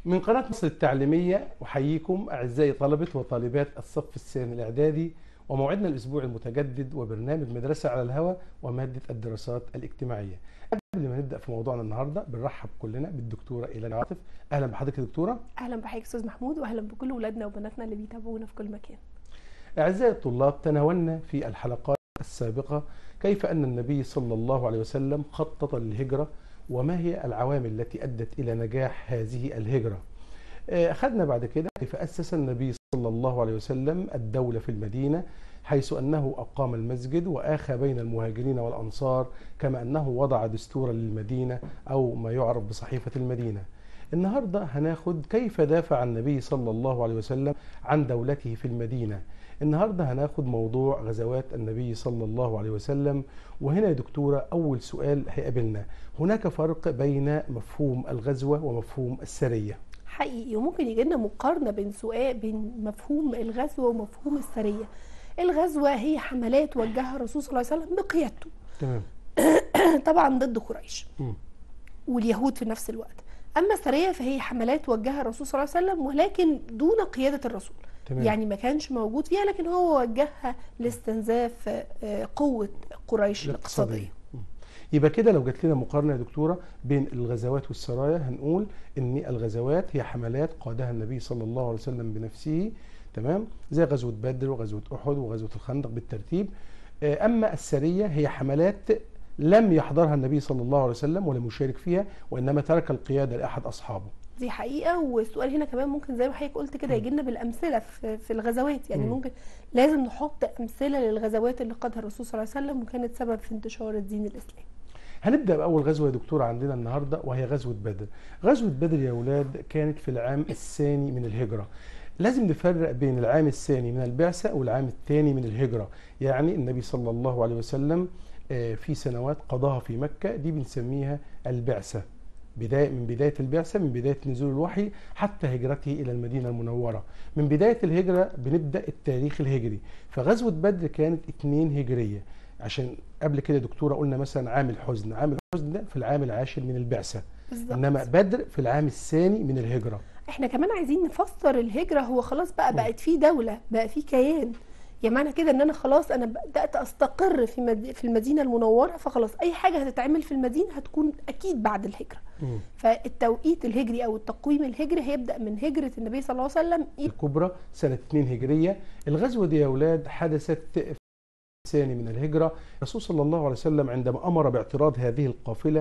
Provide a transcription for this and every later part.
من قناة مصر التعليمية أحييكم أعزائي طلبة وطالبات الصف الثاني الإعدادي، وموعدنا الأسبوع المتجدد وبرنامج مدرسة على الهواء ومادة الدراسات الاجتماعية. قبل ما نبدأ في موضوعنا النهاردة بنرحب كلنا بالدكتورة إيلان عاطف. أهلا بحضرتك يا دكتورة. اهلا بحضرتك استاذ محمود، واهلا بكل ولادنا وبناتنا اللي بيتابعونا في كل مكان. أعزائي الطلاب، تناولنا في الحلقات السابقة كيف أن النبي صلى الله عليه وسلم خطط للهجرة وما هي العوامل التي أدت إلى نجاح هذه الهجرة. أخذنا بعد كده كيف أسس النبي صلى الله عليه وسلم الدولة في المدينة، حيث أنه أقام المسجد وآخى بين المهاجرين والأنصار، كما أنه وضع دستورا للمدينة أو ما يعرف بصحيفة المدينة. النهاردة هناخد كيف دافع النبي صلى الله عليه وسلم عن دولته في المدينة. النهاردة هناخد موضوع غزوات النبي صلى الله عليه وسلم. وهنا يا دكتورة أول سؤال هيقابلنا، هناك فرق بين مفهوم الغزوة ومفهوم السرية؟ حقيقي، وممكن يجي لنا مقارنه بين مفهوم الغزوه ومفهوم السريه. الغزوه هي حملات وجهها الرسول صلى الله عليه وسلم بقيادته، تمام. طبعا ضد قريش واليهود في نفس الوقت. اما السريه فهي حملات وجهها الرسول صلى الله عليه وسلم ولكن دون قياده الرسول. تمام. يعني ما كانش موجود فيها، لكن هو وجهها لاستنزاف قوه قريش الاقتصاديه. يبقى كده لو جات لنا مقارنه يا دكتوره بين الغزوات والسرايا، هنقول ان الغزوات هي حملات قادها النبي صلى الله عليه وسلم بنفسه، تمام، زي غزوه بدر وغزوه احد وغزوه الخندق بالترتيب. اما السريه هي حملات لم يحضرها النبي صلى الله عليه وسلم ولم يشارك فيها، وانما ترك القياده لاحد اصحابه. دي حقيقه. والسؤال هنا كمان ممكن زي ما حضرتك قلت كده يجي لنا بالامثله في الغزوات. يعني ممكن لازم نحط امثله للغزوات اللي قادها الرسول صلى الله عليه وسلم وكانت سبب في انتشار الدين الاسلامي. هنبدأ بأول غزوة يا دكتورة عندنا النهاردة، وهي غزوة بدر. غزوة بدر يا أولاد كانت في العام الثاني من الهجرة. لازم نفرق بين العام الثاني من البعثة والعام الثاني من الهجرة. يعني النبي صلى الله عليه وسلم في سنوات قضاها في مكة، دي بنسميها البعثة، من بداية البعثة، من بداية نزول الوحي حتى هجرته إلى المدينة المنورة. من بداية الهجرة بنبدأ التاريخ الهجري. فغزوة بدر كانت 2 هجرية، عشان قبل كده دكتورة قلنا مثلا عام الحزن. عام الحزن ده في العام العاشر من البعثة، إنما بدر في العام الثاني من الهجرة. احنا كمان عايزين نفسر الهجرة. هو خلاص بقت في دولة، بقى في كيان. يعني معنى كده ان انا خلاص انا بدأت استقر في المدينة المنورة، فخلاص اي حاجة هتتعمل في المدينة هتكون اكيد بعد الهجرة. فالتوقيت الهجري او التقويم الهجري هيبدأ من هجرة النبي صلى الله عليه وسلم الكبرى سنة 2 هجرية. الغزوة دي يا أولاد حدثت الثاني من الهجرة. الرسول صلى الله عليه وسلم عندما أمر باعتراض هذه القافلة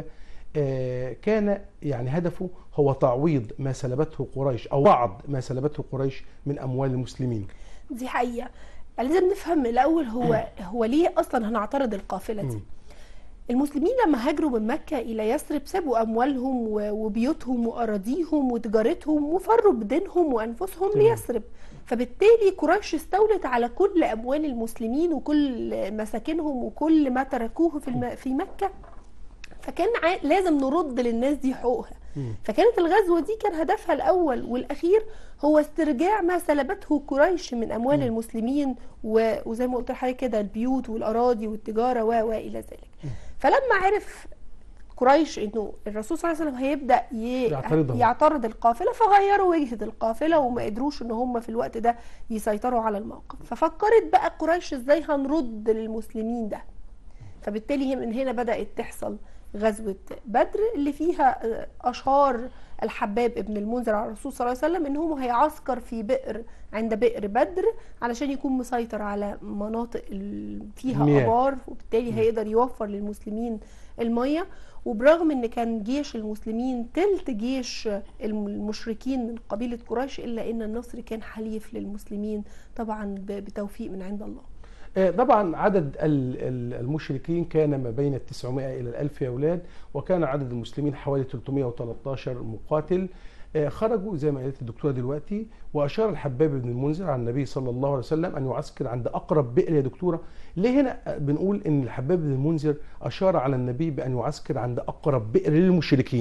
كان يعني هدفه هو تعويض ما سلبته قريش أو بعض ما سلبته قريش من أموال المسلمين. دي حقيقة. لازم نفهم الأول هو ليه أصلا هنعترض القافلة دي. المسلمين لما هاجروا من مكة إلى يثرب سابوا أموالهم وبيوتهم وأراضيهم وتجارتهم وفروا بدينهم وأنفسهم ليثرب. فبالتالي قريش استولت على كل أموال المسلمين وكل مساكنهم وكل ما تركوه في مكة. فكان لازم نرد للناس دي حقوقها. فكانت الغزوة دي كان هدفها الأول والأخير هو استرجاع ما سلبته قريش من أموال المسلمين، وزي ما قلت لحضرتك كده البيوت والأراضي والتجارة وإلى ذلك. فلما عرف قريش إنه الرسول صلى الله عليه وسلم هيبدأ يعترض القافلة، فغيروا وجهة القافلة وما قدروش إن هم في الوقت ده يسيطروا على الموقف. ففكرت بقى قريش إزاي هنرد للمسلمين ده. فبالتالي من هنا بدأت تحصل غزوة بدر اللي فيها أشار الحباب ابن المنذر على الرسول صلى الله عليه وسلم إن هو هيعسكر في عند بئر بدر علشان يكون مسيطر على مناطق فيها آبار، وبالتالي هيقدر يوفر للمسلمين المية. وبرغم ان كان جيش المسلمين تلت جيش المشركين من قبيلة قريش، إلا إن النصر كان حليف للمسلمين طبعا بتوفيق من عند الله. طبعا عدد المشركين كان ما بين 900 إلى 1000 يا أولاد، وكان عدد المسلمين حوالي 313 مقاتل. خرجوا زي ما قالت الدكتورة دلوقتي، وأشار الحباب بن المنذر على النبي صلى الله عليه وسلم أن يعسكر عند أقرب بئر. يا دكتورة ليه هنا بنقول أن الحباب بن المنذر أشار على النبي بأن يعسكر عند أقرب بئر للمشركين؟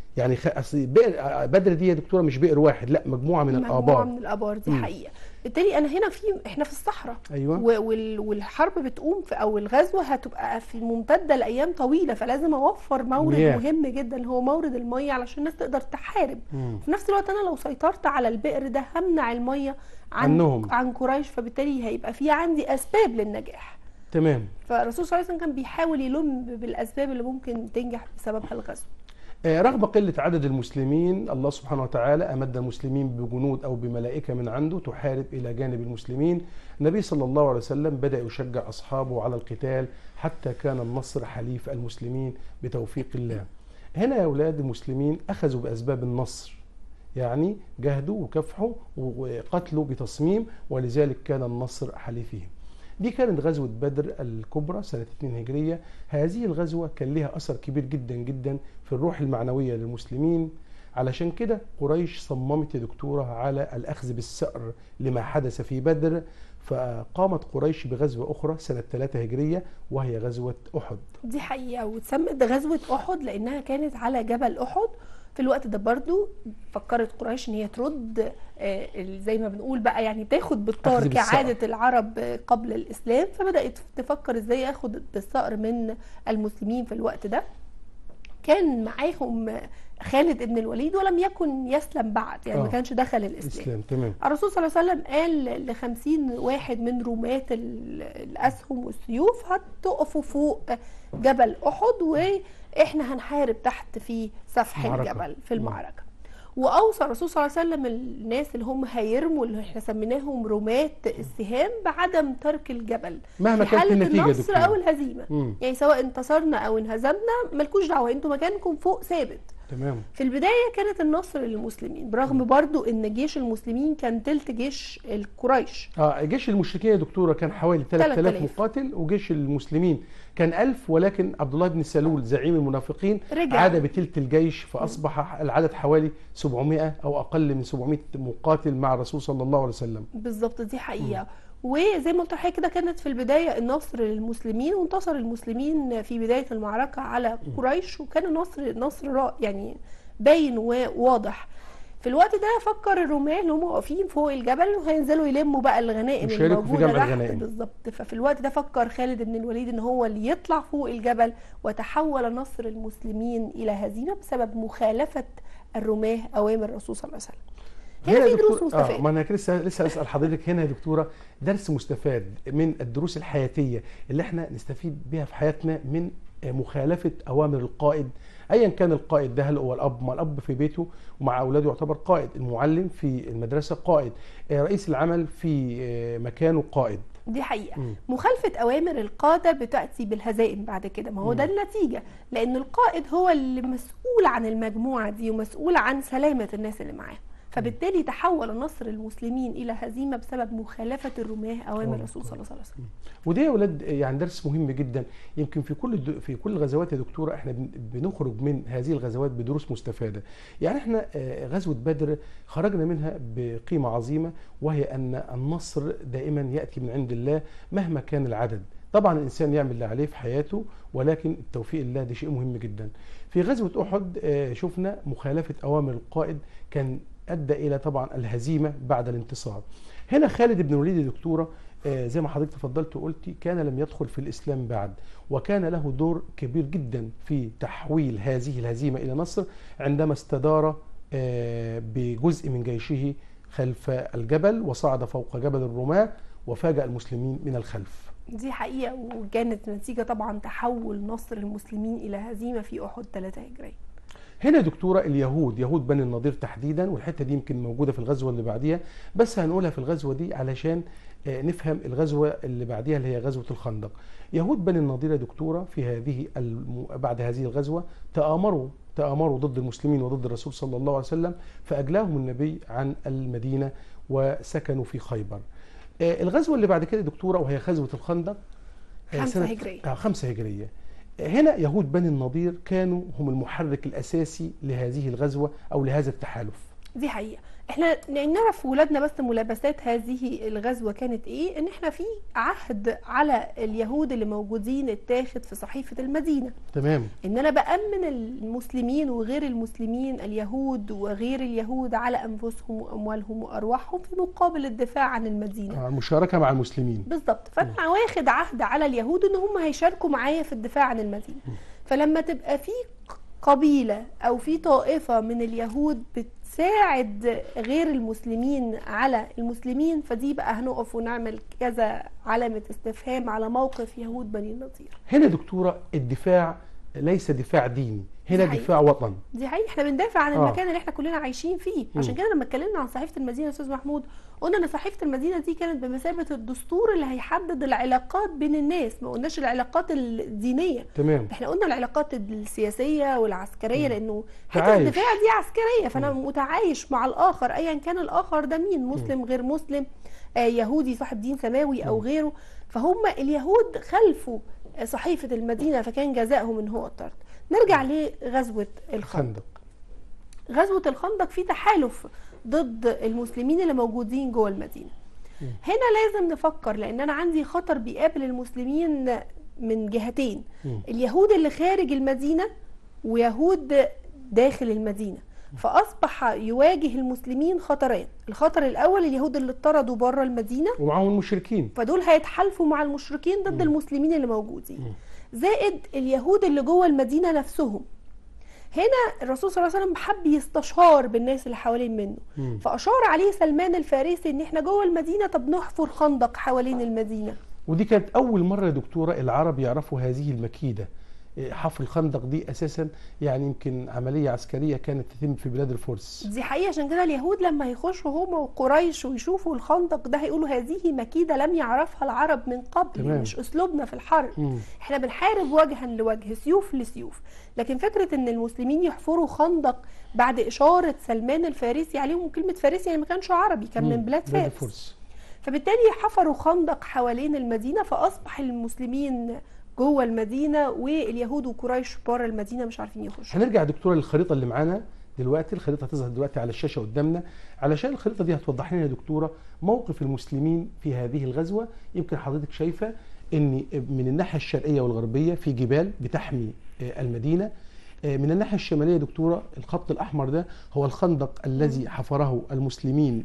يعني أصل بئر بدر دي يا دكتوره مش بئر واحد، لا مجموعه من مجموعة الابار. من الآبار، دي حقيقة. بالتالي أنا هنا احنا في الصحراء، ايوه. والحرب بتقوم أو الغزوة هتبقى في ممتدة لأيام طويلة، فلازم أوفر مورد مياه. مهم جدا هو مورد المية علشان الناس تقدر تحارب. في نفس الوقت أنا لو سيطرت على البئر ده همنع المية عنهم. عن قريش، فبالتالي هيبقى في عندي أسباب للنجاح. تمام. فالرسول صلى الله عليه وسلم كان بيحاول يلم بالأسباب اللي ممكن تنجح بسببها الغزو. رغم قلة عدد المسلمين، الله سبحانه وتعالى أمد المسلمين بجنود أو بملائكة من عنده تحارب إلى جانب المسلمين. النبي صلى الله عليه وسلم بدأ يشجع أصحابه على القتال حتى كان النصر حليف المسلمين بتوفيق الله. هنا يا أولاد المسلمين أخذوا بأسباب النصر، يعني جاهدوا وكافحوا وقتلوا بتصميم، ولذلك كان النصر حليفهم. دي كانت غزوة بدر الكبرى سنة 2 هجرية. هذه الغزوة كان لها أثر كبير جدا جدا في الروح المعنوية للمسلمين، علشان كده قريش صممت يا دكتورة على الأخذ بالثأر لما حدث في بدر، فقامت قريش بغزوة أخرى سنة 3 هجرية وهي غزوة أحد. دي حقيقة، واتسمت غزوة أحد لأنها كانت على جبل أحد. في الوقت ده برضو فكرت قريش ان هي ترد زي ما بنقول بقى، يعني تاخد بالطار كعادة العرب قبل الإسلام، فبدأت تفكر ازاي اخد بالثأر من المسلمين. في الوقت ده كان معاهم خالد بن الوليد ولم يكن يسلم بعد، يعني ما كانش دخل الإسلام. تمام. الرسول صلى الله عليه وسلم قال ل50 واحد من رماة الأسهم والسيوف هتقفوا فوق جبل أحد واحنا هنحارب تحت في سفح الجبل في المعركة. واوصى الرسول صلى الله عليه وسلم الناس اللي هم هيرموا اللي احنا سميناهم رماة السهام بعدم ترك الجبل مهما كانت النتيجة النصر او الهزيمة. يعني سواء انتصرنا او انهزمنا ملكوش دعوة، انتوا مكانكم فوق ثابت. تمام. في البداية كانت النصر للمسلمين، برغم برضو ان جيش المسلمين كان تلت جيش القريش. جيش المشركين يا دكتورة كان حوالي 3000 مقاتل، وجيش المسلمين كان 1000، ولكن عبد الله بن سلول زعيم المنافقين عاد بتلت الجيش، فأصبح العدد حوالي 700 أو أقل من 700 مقاتل مع الرسول صلى الله عليه وسلم. بالظبط، دي حقيقة. وزي ما قلت لحضرتك كده كانت في البداية النصر للمسلمين، وانتصر المسلمين في بداية المعركة على قريش، وكان النصر يعني باين وواضح. في الوقت ده فكر الرماة اللي هم واقفين فوق الجبل وهينزلوا يلموا بقى الغنائم الموجودة تحت. بالظبط. ففي الوقت ده فكر خالد بن الوليد ان هو اللي يطلع فوق الجبل، وتحول نصر المسلمين الى هزيمة بسبب مخالفة الرماة اوامر الرسول صلى الله عليه وسلم. هنا في دروس مستفادة. ما انا لسه اسال حضرتك هنا يا دكتوره، درس مستفاد من الدروس الحياتيه اللي احنا نستفيد بها في حياتنا من مخالفه اوامر القائد، ايا كان القائد ده، هل هو الاب؟ ما الاب في بيته ومع اولاده يعتبر قائد، المعلم في المدرسه قائد، رئيس العمل في مكانه قائد. دي حقيقة. مخالفة أوامر القادة بتأتي بالهزائم بعد كده، ما هو ده النتيجة، لأن القائد هو اللي مسؤول عن المجموعة دي ومسؤول عن سلامة الناس اللي معاه. فبالتالي تحول نصر المسلمين الى هزيمه بسبب مخالفه الرماه اوامر الرسول صلى الله عليه وسلم. وده يا ولاد يعني درس مهم جدا، يمكن في كل الغزوات يا دكتوره احنا بنخرج من هذه الغزوات بدروس مستفاده. يعني احنا غزوه بدر خرجنا منها بقيمه عظيمه، وهي ان النصر دائما ياتي من عند الله مهما كان العدد. طبعا الانسان يعمل اللي عليه في حياته، ولكن التوفيق الله ده شيء مهم جدا. في غزوه احد شفنا مخالفه اوامر القائد كان ادى الى طبعا الهزيمه بعد الانتصار. هنا خالد بن الوليد يا دكتوره زي ما حضرتك تفضلت وقلتي كان لم يدخل في الاسلام بعد، وكان له دور كبير جدا في تحويل هذه الهزيمه الى نصر عندما استدار بجزء من جيشه خلف الجبل وصعد فوق جبل الرماة وفاجأ المسلمين من الخلف. دي حقيقه، وكانت نتيجه طبعا تحول نصر المسلمين الى هزيمه في احد 3 هجرية. هنا يا دكتوره يهود بني النضير تحديدا، والحته دي يمكن موجوده في الغزوه اللي بعديها، بس هنقولها في الغزوه دي علشان نفهم الغزوه اللي بعديها اللي هي غزوه الخندق. يهود بني النضير يا دكتوره في بعد هذه الغزوه تآمروا ضد المسلمين وضد الرسول صلى الله عليه وسلم، فأجلاهم النبي عن المدينه وسكنوا في خيبر. الغزوه اللي بعد كده يا دكتوره وهي غزوه الخندق 5 هجرية. 5 هجرية. هنا يهود بني النضير كانوا هم المحرك الأساسي لهذه الغزوة أو لهذا التحالف. دي حقيقة. احنا نعرف ولادنا بس ملابسات هذه الغزوة كانت ايه، ان احنا في عهد على اليهود اللي موجودين اتاخد في صحيفة المدينة. تمام. ان انا بأمن المسلمين وغير المسلمين، اليهود وغير اليهود، على انفسهم واموالهم وارواحهم في مقابل الدفاع عن المدينة. المشاركة مع المسلمين. بالظبط. فانا واخد عهد على اليهود ان هم هيشاركوا معايا في الدفاع عن المدينة. فلما تبقى في قبيلة او في طائفة من اليهود بتساعد غير المسلمين على المسلمين، فدي بقى هنقف ونعمل كذا علامة استفهام على موقف يهود بني النضير. هنا دكتورة الدفاع ليس دفاع ديني، هنا دفاع وطن. دي حقيقة. احنا بندافع عن المكان اللي احنا كلنا عايشين فيه. عشان كده لما اتكلمنا عن صحيفة المدينة يا استاذ محمود، قلنا ان صحيفة المدينة دي كانت بمثابة الدستور اللي هيحدد العلاقات بين الناس، ما قلناش العلاقات الدينية. تمام. احنا قلنا العلاقات السياسية والعسكرية، لانه حتى الدفاع دي عسكرية، فانا متعايش مع الاخر ايا كان الاخر ده مين، مسلم غير مسلم، يهودي صاحب دين سماوي او غيره. فهم اليهود خلفوا صحيفة المدينة، فكان جزاؤهم ان هو الطرد. نرجع لغزوة الخندق. غزوة الخندق في تحالف ضد المسلمين اللي موجودين جوه المدينة. هنا لازم نفكر، لان انا عندي خطر بيقابل المسلمين من جهتين، اليهود اللي خارج المدينة ويهود داخل المدينة. فاصبح يواجه المسلمين خطرين. الخطر الاول اليهود اللي اتطردوا بره المدينة ومعهم المشركين، فدول هيتحالفوا مع المشركين ضد المسلمين اللي موجودين، زائد اليهود اللي جوه المدينة نفسهم. هنا الرسول صلى الله عليه وسلم حب يستشار بالناس اللي حوالين منه، فأشار عليه سلمان الفارسي ان احنا جوه المدينة، طب نحفر خندق حوالين المدينة. ودي كانت أول مرة يا دكتورة العرب يعرفوا هذه المكيدة. حفر الخندق دي أساسا يعني يمكن عملية عسكرية كانت تتم في بلاد الفرس. دي حقيقة. عشان كده اليهود لما يخشوا هم وقريش ويشوفوا الخندق ده هيقولوا هذه مكيدة لم يعرفها العرب من قبل. تمام. مش أسلوبنا في الحرب. احنا بنحارب وجها لوجه، سيوف لسيوف. لكن فكرة ان المسلمين يحفروا خندق بعد إشارة سلمان الفارسي عليهم، وكلمة فارسي يعني ما كانش عربي، كان من بلاد فارس. فبالتالي حفروا خندق حوالين المدينة، فأصبح المسلمين جوه المدينة واليهود وقريش بره المدينة مش عارفين يخشوا. هنرجع دكتورة للخريطة اللي معانا دلوقتي. الخريطة هتظهر دلوقتي على الشاشة قدامنا، علشان الخريطة دي هتوضح لنا يا دكتورة موقف المسلمين في هذه الغزوة. يمكن حضرتك شايفة ان من الناحية الشرقية والغربية في جبال بتحمي المدينة. من الناحية الشمالية دكتورة الخط الأحمر ده هو الخندق الذي حفره المسلمين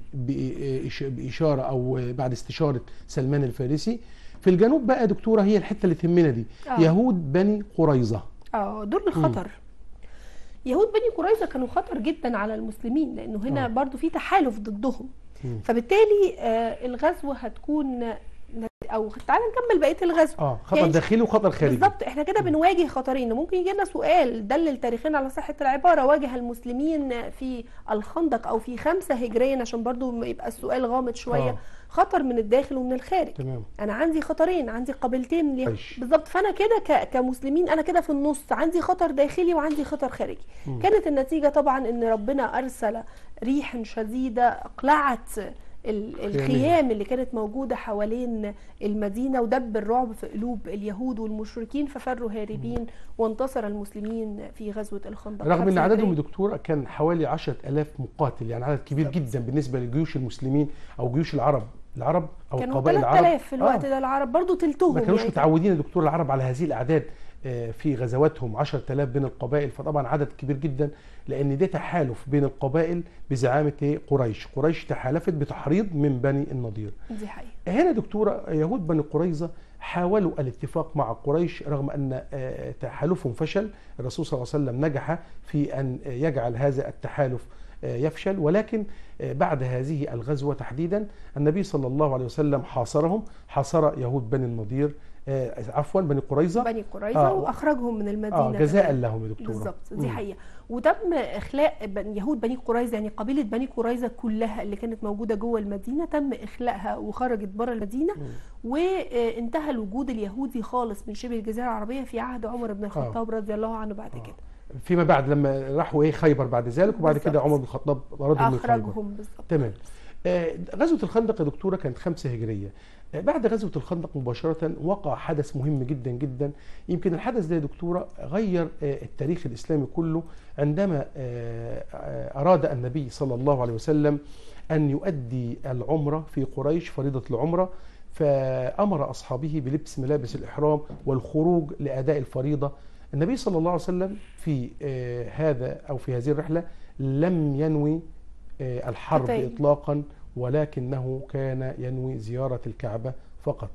بإشارة أو بعد استشارة سلمان الفارسي. في الجنوب بقى دكتورة هي الحتة اللي تهمنا دي، يهود بني قريظة. دول الخطر. يهود بني قريظة كانوا خطر جدا على المسلمين، لأنه هنا برضو في تحالف ضدهم. فبالتالي الغزوة هتكون، او تعالى نكمل بقيه الغزو. خطر يعني داخلي وخطر خارجي. بالظبط. احنا كده بنواجه خطرين. ممكن يجي لنا سؤال دلل تاريخيا على صحه العباره، واجه المسلمين في الخندق او في 5 هجريا، عشان برضو يبقى السؤال غامض شويه. خطر من الداخل ومن الخارج. تمام. انا عندي خطرين، عندي قبيلتين بالظبط. فانا كده كمسلمين انا كده في النص، عندي خطر داخلي وعندي خطر خارجي. كانت النتيجه طبعا ان ربنا ارسل ريح شديده اقلعت الخيام اللي كانت موجودة حوالين المدينة، ودب الرعب في قلوب اليهود والمشركين، ففروا هاربين وانتصر المسلمين في غزوة الخندق. رغم ان عددهم يا دكتورة كان حوالي 10,000 مقاتل، يعني عدد كبير جدا بالنسبة لجيوش المسلمين او جيوش العرب او القبائل العرب. كانوا 3000 في الوقت ده. العرب برضو تلتهم، ما كانوش متعودين يا دكتور العرب على هذه الاعداد في غزواتهم. 10,000 بين القبائل، فطبعا عدد كبير جدا، لان ده تحالف بين القبائل بزعامه قريش. قريش تحالفت بتحريض من بني النضير. دي حقيقة. هنا دكتوره يهود بني قريظه حاولوا الاتفاق مع قريش، رغم ان تحالفهم فشل. الرسول صلى الله عليه وسلم نجح في ان يجعل هذا التحالف يفشل، ولكن بعد هذه الغزوه تحديدا النبي صلى الله عليه وسلم حاصر يهود بني النضير، عفوا بني قريظة واخرجهم من المدينه جزاء لهم يا دكتوره. بالظبط. دي حقيقه. وتم اخلاء يهود بني قريظة، يعني قبيله بني قريظة كلها اللي كانت موجوده جوه المدينه تم اخلاءها وخرجت بره المدينه. وانتهى الوجود اليهودي خالص من شبه الجزيره العربيه في عهد عمر بن الخطاب رضي الله عنه. بعد كده فيما بعد لما راحوا خيبر بعد ذلك، وبعد كده عمر بن الخطاب ردهم من خيبر. اخرجهم. بالظبط. تمام. غزوه الخندق يا دكتوره كانت 5 هجرية. بعد غزوة الخندق مباشرة وقع حدث مهم جدا جدا. يمكن الحدث ده يا دكتورة غير التاريخ الإسلامي كله، عندما أراد النبي صلى الله عليه وسلم أن يؤدي العمرة في قريش، فريضة العمرة، فأمر أصحابه بلبس ملابس الإحرام والخروج لأداء الفريضة. النبي صلى الله عليه وسلم في هذه الرحلة لم ينوي الحرب إطلاقا، ولكنه كان ينوي زيارة الكعبة فقط.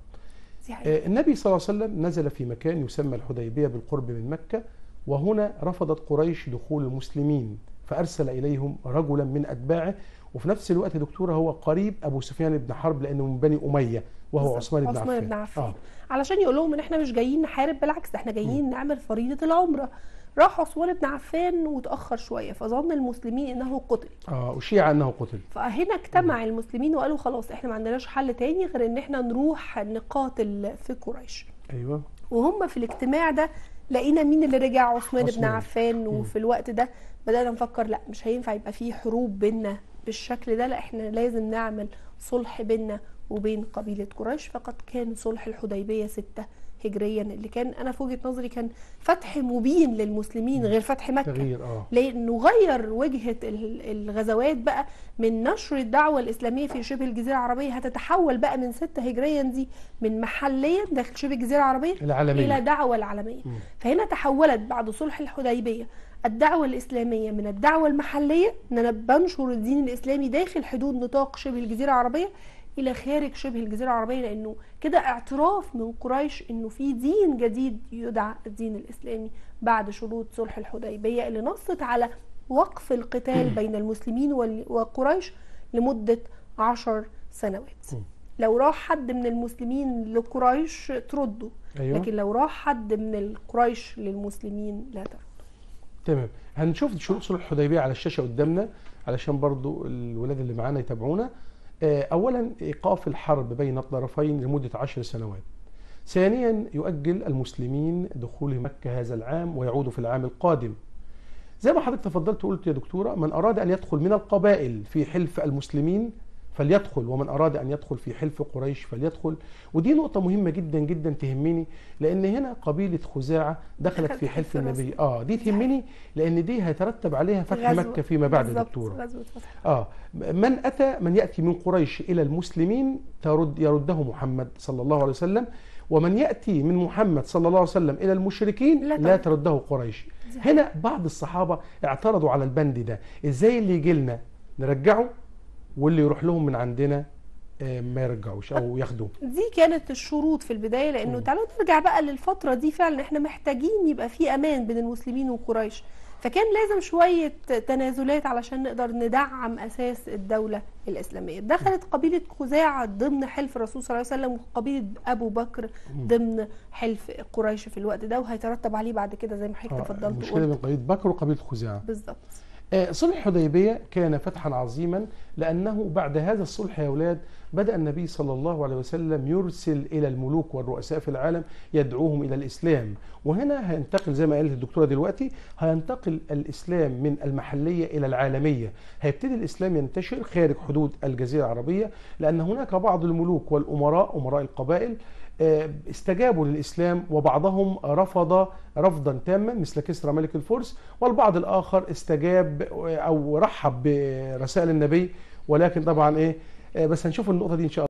النبي صلى الله عليه وسلم نزل في مكان يسمى الحديبية بالقرب من مكة، وهنا رفضت قريش دخول المسلمين، فأرسل إليهم رجلا من أتباعه، وفي نفس الوقت دكتورة هو قريب أبو سفيان بن حرب لأنه من بني أمية، وهو عثمان بن عفان. علشان يقول لهم إن إحنا مش جايين نحارب، بالعكس ده إحنا جايين نعمل فريضة العمرة. راح عثمان بن عفان وتأخر شوية، فظن المسلمين انه قتل، وشيع انه قتل. فهنا اجتمع المسلمين وقالوا خلاص احنا ما عندناش حل تاني غير ان احنا نروح نقاتل في قريش. ايوه. وهم في الاجتماع ده لقينا مين اللي رجع؟ عثمان بن عفان. وفي الوقت ده بدأنا نفكر لا مش هينفع يبقى فيه حروب بيننا بالشكل ده، لا احنا لازم نعمل صلح بيننا وبين قبيلة قريش. فقد كان صلح الحديبية 6 هجريا، اللي كان انا في وجهة نظري كان فتح مبين للمسلمين غير فتح مكة. تغيير لانه غير وجهة الغزوات بقى من نشر الدعوة الإسلامية في شبه الجزيرة العربية، هتتحول بقى من 6 هجريا دي من محليا داخل شبه الجزيرة العربية إلى دعوة العالمية. فهنا تحولت بعد صلح الحديبية الدعوة الإسلامية من الدعوة المحلية ان انا بنشر الدين الإسلامي داخل حدود نطاق شبه الجزيرة العربية إلى خارج شبه الجزيرة العربية، لأنه كده اعتراف من قريش إنه في دين جديد يدعى الدين الإسلامي بعد شروط صلح الحديبية اللي نصت على وقف القتال بين المسلمين وقريش لمدة 10 سنوات. لو راح حد من المسلمين لقريش ترده، لكن لو راح حد من القريش للمسلمين لا ترده. تمام. هنشوف شروط صلح الحديبية على الشاشة قدامنا علشان برضو الولاد اللي معانا يتابعونا. أولا إيقاف الحرب بين الطرفين لمدة 10 سنوات. ثانيا يؤجل المسلمين دخول مكة هذا العام ويعودوا في العام القادم. زي ما حضرتك تفضلت وقلت يا دكتورة، من أراد أن يدخل من القبائل في حلف المسلمين فليدخل، ومن أراد أن يدخل في حلف قريش فليدخل. ودي نقطة مهمة جدا جدا تهمني، لأن هنا قبيلة خزاعة دخلت في حلف النبي. دي تهمني لأن دي هيترتب عليها فتح مكة فيما بعد يا دكتورة. من يأتي من قريش إلى المسلمين يرده محمد صلى الله عليه وسلم، ومن يأتي من محمد صلى الله عليه وسلم إلى المشركين لا ترده قريش. هنا بعض الصحابة اعترضوا على البند ده، إزاي اللي يجي لنا نرجعه واللي يروح لهم من عندنا ما يرجعوش او ياخدوه؟ دي كانت الشروط في البدايه، لانه تعالوا نرجع بقى للفتره دي، فعلا احنا محتاجين يبقى في امان بين المسلمين وقريش، فكان لازم شويه تنازلات علشان نقدر ندعم اساس الدوله الاسلاميه. دخلت قبيله خزاعه ضمن حلف الرسول صلى الله عليه وسلم، وقبيله ابو بكر ضمن حلف قريش في الوقت ده، وهيترتب عليه بعد كده زي ما حضرتك تفضلت وقلت مشكله بين قبيله بكر وقبيله خزاعه بالظبط. صلح الحديبية كان فتحا عظيما، لأنه بعد هذا الصلح يا أولاد بدأ النبي صلى الله عليه وسلم يرسل إلى الملوك والرؤساء في العالم يدعوهم إلى الإسلام. وهنا هينتقل زي ما قالت الدكتورة دلوقتي، هينتقل الإسلام من المحلية إلى العالمية. هيبتدي الإسلام ينتشر خارج حدود الجزيرة العربية، لأن هناك بعض الملوك والأمراء أمراء القبائل استجابوا للإسلام، وبعضهم رفض رفضا تاما مثل كسرى ملك الفرس، والبعض الآخر استجاب أو رحب برسائل النبي. ولكن طبعا بس هنشوف النقطة دي إن شاء الله.